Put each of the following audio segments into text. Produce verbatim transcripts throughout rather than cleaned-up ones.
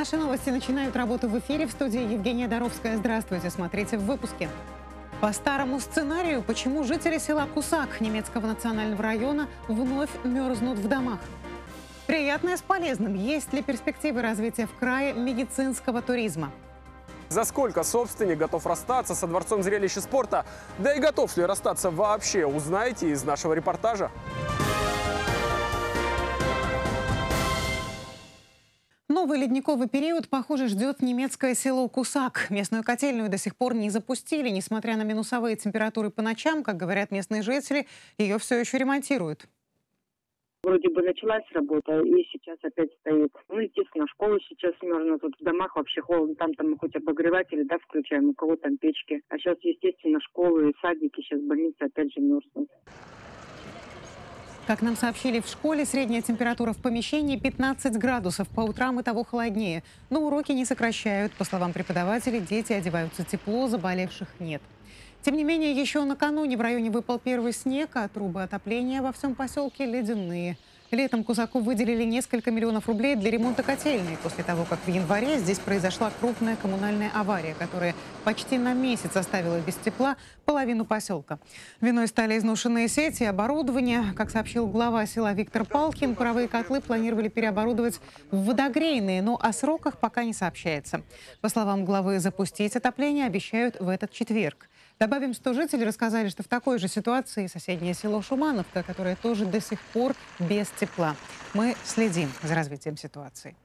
Наши новости начинают работу в эфире. В студии Евгения Доровская. Здравствуйте. Смотрите в выпуске. По старому сценарию, почему жители села Кусак немецкого национального района вновь мерзнут в домах? Приятное с полезным. Есть ли перспективы развития в крае медицинского туризма? За сколько собственник готов расстаться со дворцом зрелища спорта? Да и готов ли расстаться вообще, узнаете из нашего репортажа. Новый ледниковый период, похоже, ждет немецкое село Кусак. Местную котельную до сих пор не запустили. Несмотря на минусовые температуры по ночам, как говорят местные жители, ее все еще ремонтируют. Вроде бы началась работа, и сейчас опять стоит. Ну, естественно, школы сейчас мерзнут. Тут в домах вообще холодно. Там-то мы хоть обогреватели, да, включаем, у кого там печки. А сейчас, естественно, школы и садики, сейчас больницы опять же мерзнут. Как нам сообщили в школе, средняя температура в помещении пятнадцать градусов. По утрам и того холоднее. Но уроки не сокращают. По словам преподавателей, дети одеваются тепло, заболевших нет. Тем не менее, еще накануне в районе выпал первый снег, а трубы отопления во всем поселке ледяные. Летом Кусаку выделили несколько миллионов рублей для ремонта котельной, после того, как в январе здесь произошла крупная коммунальная авария, которая почти на месяц оставила без тепла половину поселка. Виной стали изношенные сети и оборудование. Как сообщил глава села Виктор Палкин, паровые котлы планировали переоборудовать в водогрейные, но о сроках пока не сообщается. По словам главы, запустить отопление обещают в этот четверг. Добавим, что жители рассказали, что в такой же ситуации соседнее село Шумановка, которое тоже до сих пор без тепла. Мы следим за развитием ситуации.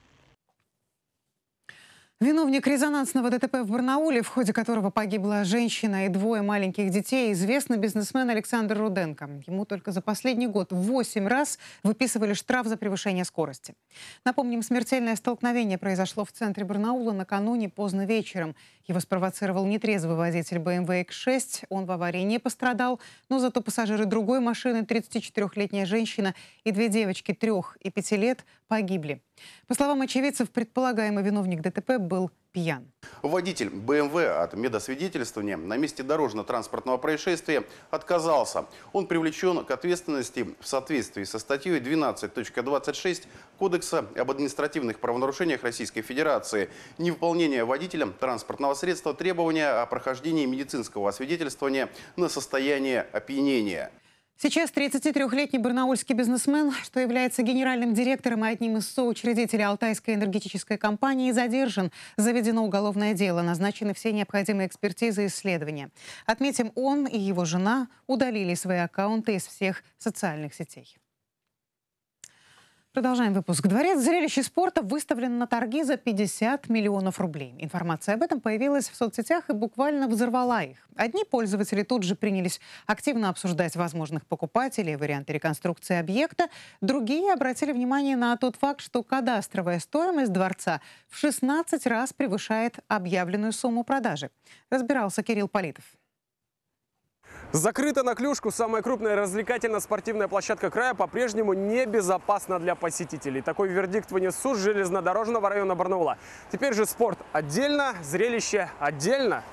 Виновник резонансного ДТП в Барнауле, в ходе которого погибла женщина и двое маленьких детей, известный бизнесмен Александр Руденко. Ему только за последний год восемь раз выписывали штраф за превышение скорости. Напомним, смертельное столкновение произошло в центре Барнаула накануне поздно вечером. Его спровоцировал нетрезвый водитель бэ эм вэ икс шесть. Он в аварии не пострадал, но зато пассажиры другой машины, тридцатичетырёхлетняя женщина и две девочки трех и пяти лет, погибли. По словам очевидцев, предполагаемый виновник ДТП был пьян. Водитель бэ эм вэ от медосвидетельствования на месте дорожно-транспортного происшествия отказался. Он привлечен к ответственности в соответствии со статьей двенадцать точка двадцать шесть Кодекса об административных правонарушениях Российской Федерации. Невыполнение водителем транспортного средства требования о прохождении медицинского освидетельствования на состояние опьянения. Сейчас тридцатитрёхлетний барнаульский бизнесмен, что является генеральным директором и одним из соучредителей Алтайской энергетической компании, задержан. Заведено уголовное дело, назначены все необходимые экспертизы и исследования. Отметим, он и его жена удалили свои аккаунты из всех социальных сетей. Продолжаем выпуск. Дворец зрелища спорта выставлен на торги за пятьдесят миллионов рублей. Информация об этом появилась в соцсетях и буквально взорвала их. Одни пользователи тут же принялись активно обсуждать возможных покупателей и варианты реконструкции объекта. Другие обратили внимание на тот факт, что кадастровая стоимость дворца в шестнадцать раз превышает объявленную сумму продажи. Разбирался Кирилл Политов. Закрыта на клюшку. Самая крупная развлекательно-спортивная площадка края по-прежнему небезопасна для посетителей. Такой вердикт вынес суд железнодорожного района Барнаула. Теперь же спорт отдельно, зрелище отдельно.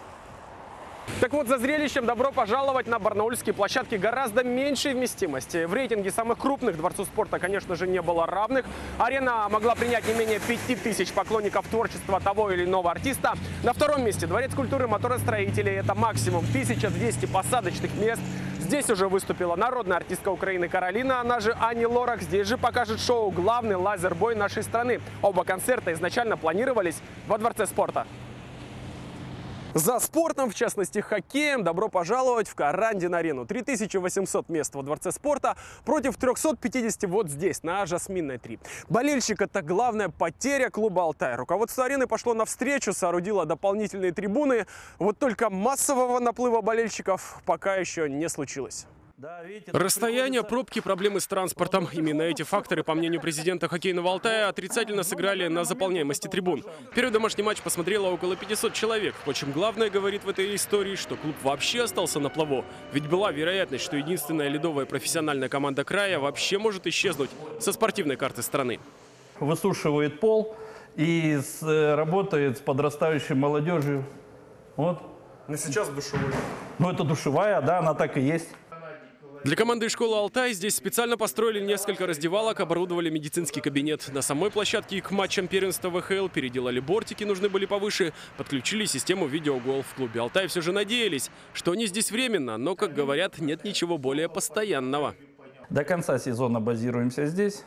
Так вот, за зрелищем добро пожаловать на барнаульские площадки гораздо меньшей вместимости. В рейтинге самых крупных дворцов спорта, конечно же, не было равных. Арена могла принять не менее пяти тысяч поклонников творчества того или иного артиста. На втором месте Дворец культуры моторостроителей. Это максимум тысяча двести посадочных мест. Здесь уже выступила народная артистка Украины Каролина, она же Ани Лорак. Здесь же покажет шоу главный лазербой нашей страны. Оба концерта изначально планировались во Дворце спорта. За спортом, в частности хоккеем, добро пожаловать в Карандин-арену. три тысячи восемьсот мест во Дворце спорта против трёхсот пятидесяти вот здесь, на Жасминной три. Болельщик – это главная потеря клуба «Алтай». Руководство арены пошло навстречу, соорудило дополнительные трибуны. Вот только массового наплыва болельщиков пока еще не случилось. Расстояние, пробки, проблемы с транспортом. Именно эти факторы, по мнению президента хоккейного Алтая, отрицательно сыграли на заполняемости трибун. Первый домашний матч посмотрело около пятисот человек. Впрочем, главное, говорит в этой истории, что клуб вообще остался на плаву. Ведь была вероятность, что единственная ледовая профессиональная команда края вообще может исчезнуть со спортивной карты страны. Высушивает пол и с, работает с подрастающей молодежью. Вот. Но сейчас душевой. Ну, это душевая, да, она так и есть. Для команды школы «Алтай» здесь специально построили несколько раздевалок, оборудовали медицинский кабинет. На самой площадке к матчам первенства вэ ха эл переделали бортики, нужны были повыше, подключили систему видеогол. В клубе «Алтай» все же надеялись, что они здесь временно, но, как говорят, нет ничего более постоянного. До конца сезона базируемся здесь.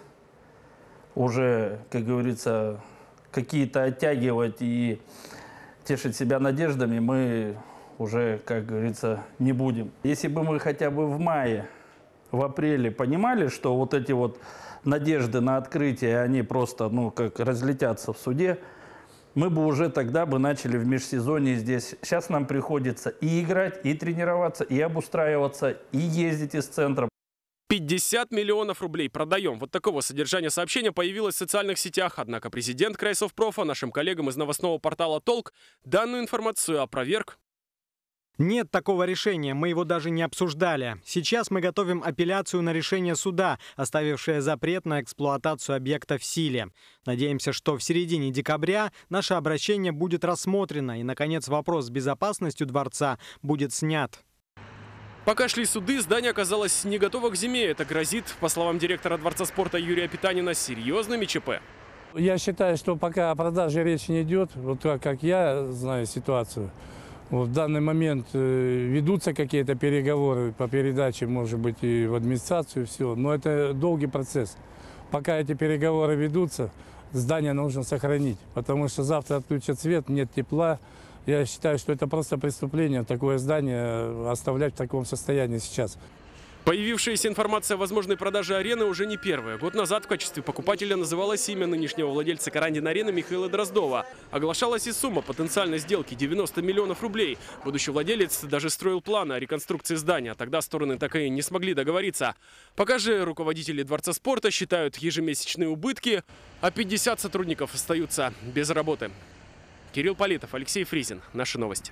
Уже, как говорится, какие-то оттягивать и тешить себя надеждами мы уже, как говорится, не будем. Если бы мы хотя бы в мае, в апреле понимали, что вот эти вот надежды на открытие, они просто, ну, как разлетятся в суде, мы бы уже тогда бы начали в межсезонье здесь. Сейчас нам приходится и играть, и тренироваться, и обустраиваться, и ездить из центра. пятьдесят миллионов рублей продаем. Вот такого содержания сообщения появилось в социальных сетях. Однако президент Крайсовпрофа нашим коллегам из новостного портала «Толк» данную информацию опроверг. Нет такого решения, мы его даже не обсуждали. Сейчас мы готовим апелляцию на решение суда, оставившее запрет на эксплуатацию объекта в силе. Надеемся, что в середине декабря наше обращение будет рассмотрено и, наконец, вопрос с безопасностью дворца будет снят. Пока шли суды, здание оказалось не готово к зиме. Это грозит, по словам директора Дворца спорта Юрия Питанина, серьезными ЧП. Я считаю, что пока о продаже речи не идет, вот как я знаю ситуацию, вот в данный момент ведутся какие-то переговоры по передаче, может быть, и в администрацию, все. Но это долгий процесс. Пока эти переговоры ведутся, здание нужно сохранить, потому что завтра отключат свет, нет тепла. Я считаю, что это просто преступление, такое здание оставлять в таком состоянии сейчас. Появившаяся информация о возможной продаже арены уже не первая. Год назад в качестве покупателя называлось имя нынешнего владельца Карандин-арены Михаила Дроздова. Оглашалась и сумма потенциальной сделки – девяносто миллионов рублей. Будущий владелец даже строил планы о реконструкции здания. Тогда стороны так и не смогли договориться. Пока же руководители Дворца спорта считают ежемесячные убытки, а пятьдесят сотрудников остаются без работы. Кирилл Политов, Алексей Фризин. Наши новости.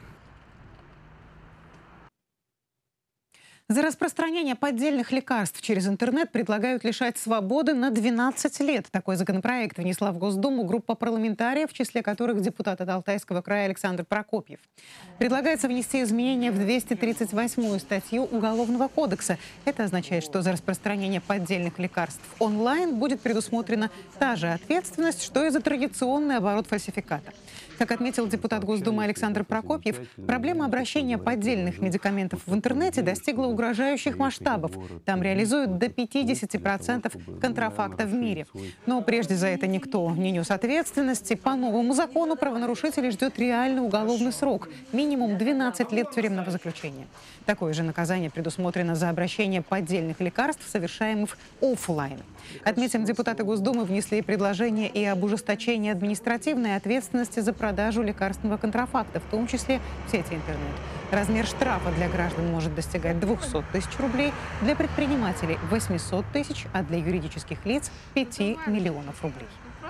За распространение поддельных лекарств через интернет предлагают лишать свободы на двенадцать лет. Такой законопроект внесла в Госдуму группа парламентариев, в числе которых депутат от Алтайского края Александр Прокопьев. Предлагается внести изменения в двести тридцать восьмую статью Уголовного кодекса. Это означает, что за распространение поддельных лекарств онлайн будет предусмотрена та же ответственность, что и за традиционный оборот фальсификата. Как отметил депутат Госдумы Александр Прокопьев, проблема обращения поддельных медикаментов в интернете достигла угрожающих масштабов. Там реализуют до пятидесяти процентов контрафакта в мире. Но прежде за это никто не нес ответственности. По новому закону правонарушителей ждет реальный уголовный срок – минимум двенадцать лет тюремного заключения. Такое же наказание предусмотрено за обращение поддельных лекарств, совершаемых офлайн. Отметим, депутаты Госдумы внесли предложение и об ужесточении административной ответственности за продажу лекарственного контрафакта, в том числе в сети интернет. Размер штрафа для граждан может достигать двухсот тысяч рублей, для предпринимателей – восьмисот тысяч, а для юридических лиц – пяти миллионов рублей.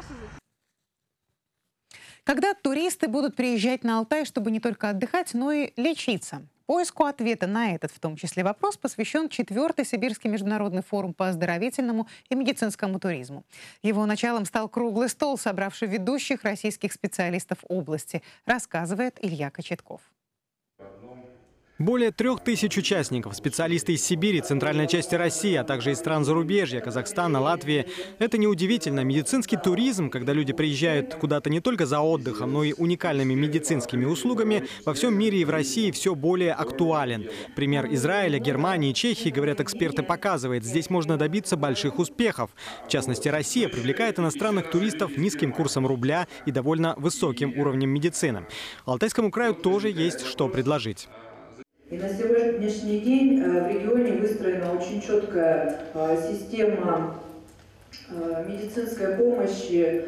Когда туристы будут приезжать на Алтай, чтобы не только отдыхать, но и лечиться? Поиску ответа на этот, в том числе, вопрос посвящен четвертый Сибирский международный форум по оздоровительному и медицинскому туризму. Его началом стал круглый стол, собравший ведущих российских специалистов области, рассказывает Илья Кочетков. Более трех тысяч участников, специалисты из Сибири, центральной части России, а также из стран зарубежья, Казахстана, Латвии. Это неудивительно. Медицинский туризм, когда люди приезжают куда-то не только за отдыхом, но и уникальными медицинскими услугами, во всем мире и в России все более актуален. Пример Израиля, Германии и Чехии, говорят эксперты, показывает, здесь можно добиться больших успехов. В частности, Россия привлекает иностранных туристов низким курсом рубля и довольно высоким уровнем медицины. Алтайскому краю тоже есть что предложить. И на сегодняшний день в регионе выстроена очень четкая система медицинской помощи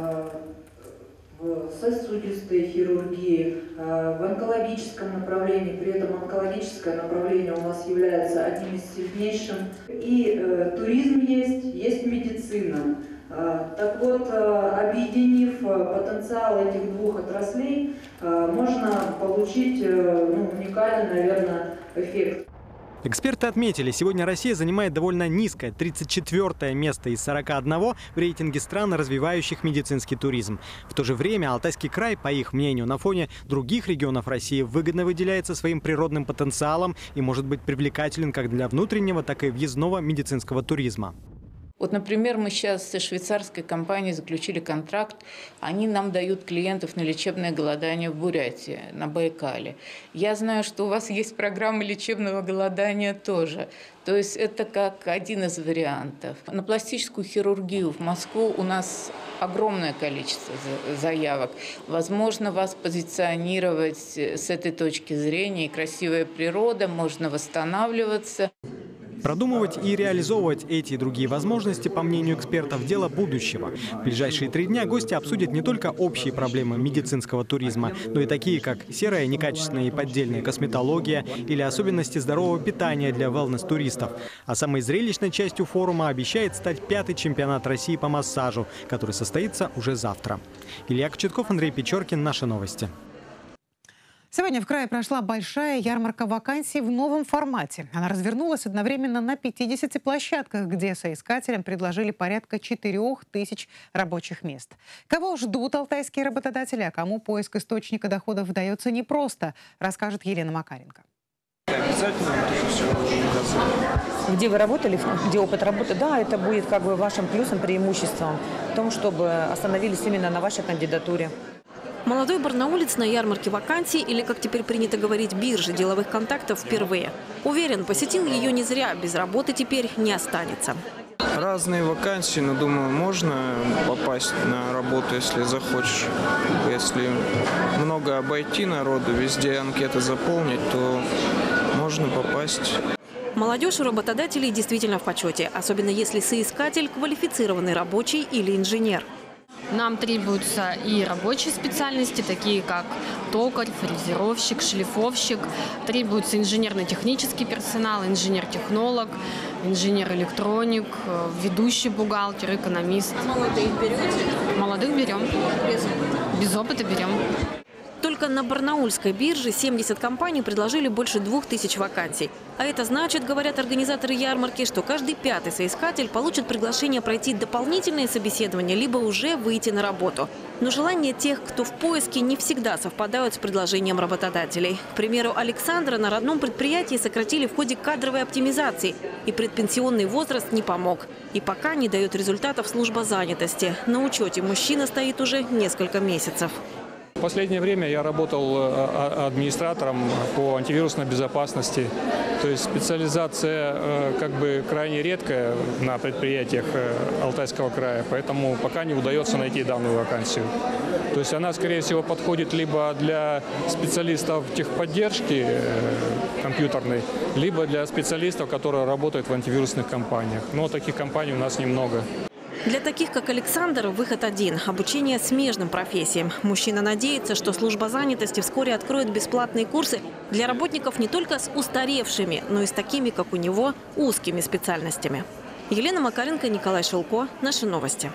в сосудистой хирургии, в онкологическом направлении. При этом онкологическое направление у нас является одним из сильнейших. И туризм есть, есть медицина. Так вот, объединив потенциал этих двух отраслей, можно получить ну, уникальный, наверное, эффект. Эксперты отметили, сегодня Россия занимает довольно низкое, тридцать четвёртое место из сорока одного в рейтинге стран, развивающих медицинский туризм. В то же время Алтайский край, по их мнению, на фоне других регионов России выгодно выделяется своим природным потенциалом и может быть привлекателен как для внутреннего, так и въездного медицинского туризма. Вот, например, мы сейчас со швейцарской компанией заключили контракт. Они нам дают клиентов на лечебное голодание в Бурятии, на Байкале. Я знаю, что у вас есть программа лечебного голодания тоже. То есть это как один из вариантов. На пластическую хирургию в Москву у нас огромное количество заявок. Возможно, вас позиционировать с этой точки зрения. И красивая природа, можно восстанавливаться. Продумывать и реализовывать эти и другие возможности, по мнению экспертов, дело будущего. В ближайшие три дня гости обсудят не только общие проблемы медицинского туризма, но и такие, как серая, некачественная и поддельная косметология или особенности здорового питания для wellness-туристов. А самой зрелищной частью форума обещает стать пятый чемпионат России по массажу, который состоится уже завтра. Илья Кочетков, Андрей Печоркин. Наши новости. Сегодня в крае прошла большая ярмарка вакансий в новом формате. Она развернулась одновременно на пятидесяти площадках, где соискателям предложили порядка четырёх тысяч рабочих мест. Кого ждут алтайские работодатели, а кому поиск источника доходов дается непросто, расскажет Елена Макаренко. Где вы работали, где опыт работы, да, это будет как бы вашим плюсом, преимуществом в том, чтобы остановились именно на вашей кандидатуре. Молодой барнаулец на ярмарке вакансий, или, как теперь принято говорить, бирже деловых контактов, впервые. Уверен, посетил ее не зря, без работы теперь не останется. Разные вакансии, но думаю, можно попасть на работу, если захочешь. Если много обойти народу, везде анкеты заполнить, то можно попасть. Молодежь у работодателей действительно в почете, особенно если соискатель квалифицированный рабочий или инженер. Нам требуются и рабочие специальности, такие как токарь, фрезеровщик, шлифовщик. Требуется инженерно-технический персонал, инженер-технолог, инженер-электроник, ведущий бухгалтер, экономист. Молодых берете? Молодых берем. Без опыта? Без опыта берем. Только на барнаульской бирже семьдесят компаний предложили больше двух тысяч вакансий. А это значит, говорят организаторы ярмарки, что каждый пятый соискатель получит приглашение пройти дополнительные собеседования, либо уже выйти на работу. Но желания тех, кто в поиске, не всегда совпадают с предложением работодателей. К примеру, Александра на родном предприятии сократили в ходе кадровой оптимизации, и предпенсионный возраст не помог. И пока не дает результатов служба занятости. На учете мужчина стоит уже несколько месяцев. В последнее время я работал администратором по антивирусной безопасности. То есть специализация как бы крайне редкая на предприятиях Алтайского края, поэтому пока не удается найти данную вакансию. То есть она, скорее всего, подходит либо для специалистов техподдержки компьютерной, либо для специалистов, которые работают в антивирусных компаниях. Но таких компаний у нас немного. Для таких, как Александр, выход один – обучение смежным профессиям. Мужчина надеется, что служба занятости вскоре откроет бесплатные курсы для работников не только с устаревшими, но и с такими, как у него, узкими специальностями. Елена Макаренко, Николай Шелко. Наши новости.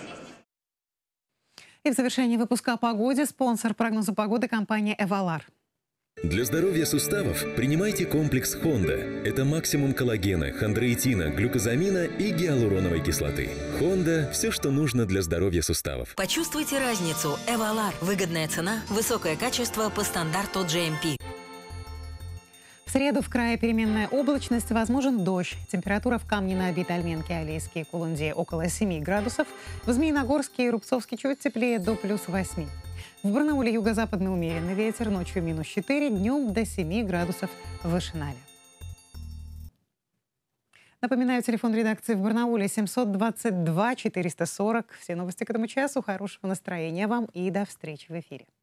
И в завершении выпуска о погоде спонсор прогноза погоды – компания «Эвалар». Для здоровья суставов принимайте комплекс Хонда. Это максимум коллагена, хондроитина, глюкозамина и гиалуроновой кислоты. Хонда – все, что нужно для здоровья суставов. Почувствуйте разницу. Эвалар. Выгодная цена, высокое качество по стандарту джей эм пи. В среду в крае переменная облачность, возможен дождь. Температура в Камне-на-Оби, Тальменке, Алейске и Кулунде около семи градусов. В Змеиногорске и Рубцовске чуть теплее, до плюс восьми. В Барнауле юго-западный умеренный ветер, ночью минус четыре, днем до семи градусов выше ноля. Напоминаю, телефон редакции в Барнауле семьсот двадцать два четыреста сорок. Все новости к этому часу. Хорошего настроения вам и до встречи в эфире.